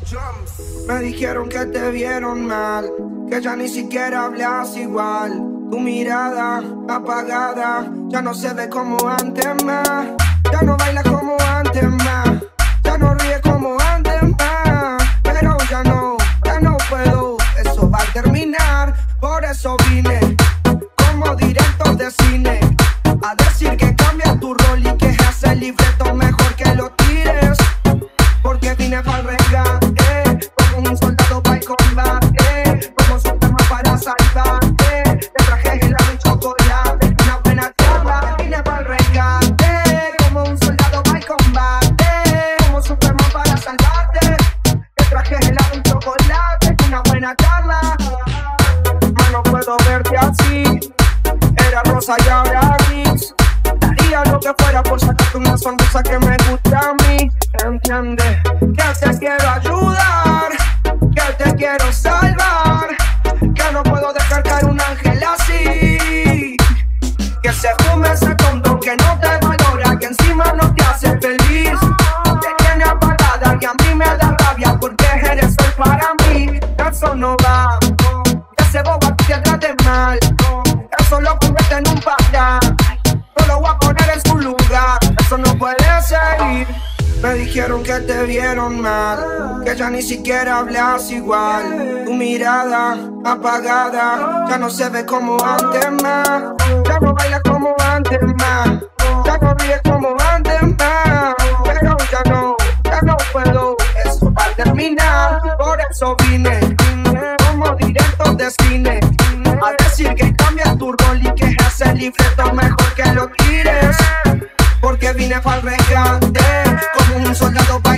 Me dijeron que te vieron mal, que ya ni siquiera hablas igual. Tu mirada apagada ya no se ve como antes más. Ya no baila como antes más, ya no ríe como antes más. Pero ya no puedo, eso va a terminar. Por eso vine, como director de cine, a decir que cambia tu rol y que es el libreto mejor que lo tires. Porque vine para el rescate, como un soldado para el combate, como Superman para salvarte. Te traje helado y chocolate, una buena charla. Vine para el rescate, como un soldado para el combate, como Superman para salvarte. Te traje helado y chocolate, una buena charla. No puedo verte así, era rosa y ahora gris. Daría lo que fuera por sacarte una sonrisa que me gusta a mí. Entiende que te quiero ayudar, que te quiero salvar, que no puedo dejar caer un ángel así. Que se fume ese tonto que no te valora, que encima no te hace feliz. Te tiene apagada y a mí me da rabia porque eres hoy para mí. Eso no va, ese boba te trate mal, eso lo convierte en un pata. No lo voy a poner en su lugar, eso no puede seguir. Me dijeron que te vieron mal, que ya ni siquiera hablas igual. Tu mirada apagada ya no se ve como antes más. Ya no baila como antes más, ya no ríe como antes más. Pero ya no puedo, eso va a terminar. Por eso vine, como director de cine, a decir que cambia tu rol y que es el libreto mejor que lo tires. Porque vine para el rescate, como un soldado